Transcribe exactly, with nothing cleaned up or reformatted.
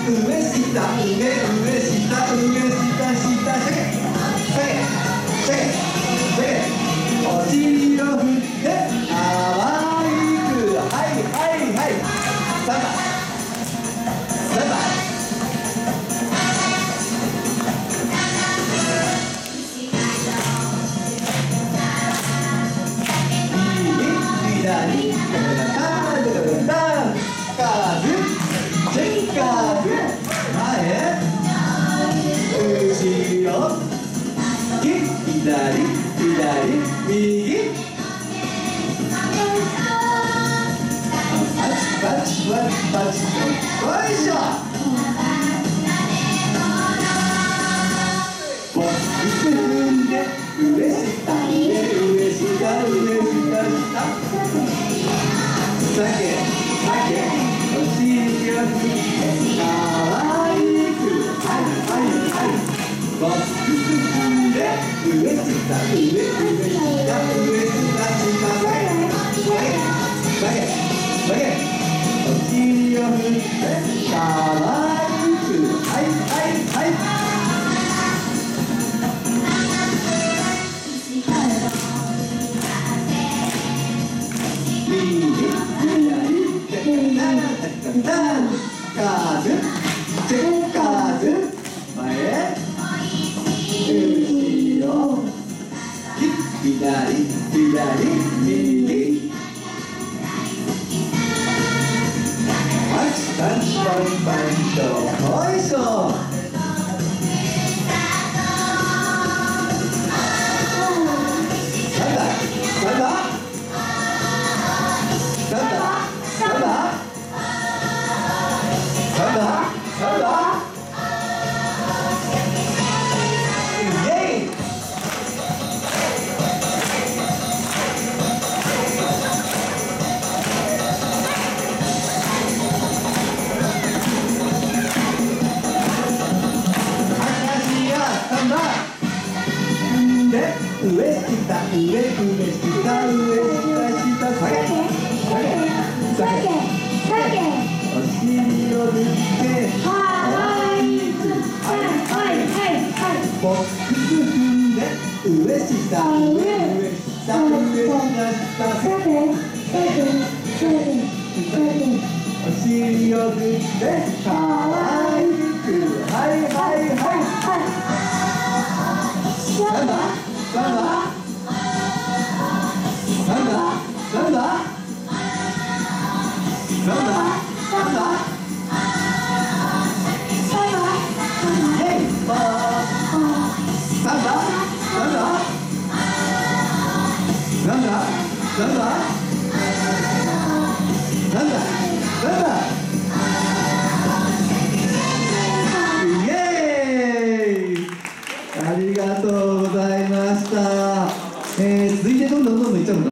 上下上上下上下下下げ下げ下げ下げお尻を振って可愛くはいはいはいサンバサンバ右左タンタンタンカーブチェッカーブ前後ろ右左左右パチパチパチパチよいしょボックス踏んで上下上上下上下下下げ下げお尻を振ってかわいくはいはいはいボックス踏んで上下上上下上下下下げ下げ下げ下げお尻を振ってかわいくはいはいはいカーブチェッカーズ前後ろ左左右パチパチパンパンとよいしょなんだなんだなんだなんだなんだなんだイエイ足や頭踏んで上下上上下上下下下げ下げ下げ下げお尻を振ってかわいくはいはいはいはいボックス踏んで上下上上下上下下下げ下げ下げ下げお尻を振ってかわいくはいはいはいはいなんだなんだなんだなんだなんだなんだイエイパーなんだなんだなんだなんだなんだなんだ